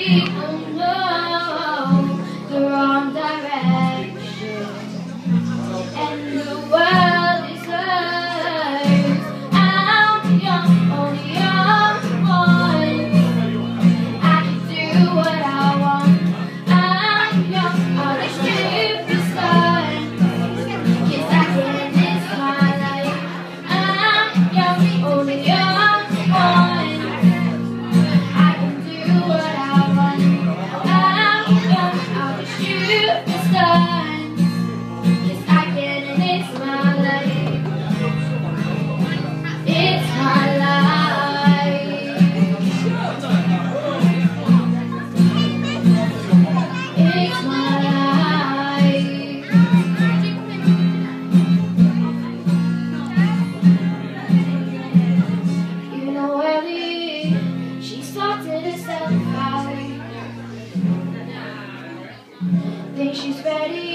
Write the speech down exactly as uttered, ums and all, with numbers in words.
people know the wrong direction, and the world is hers. I'm the young, only young one. I can do what I want. I'm young, on a shooting star. Yes, I can, it's my life. I'm young, only young one. I can do what I want. I'm young, I'm a shooting star. Yes, I can, and it's my life. It's my life. It's my life. You know Ellie, she sorted herself out. Think she's ready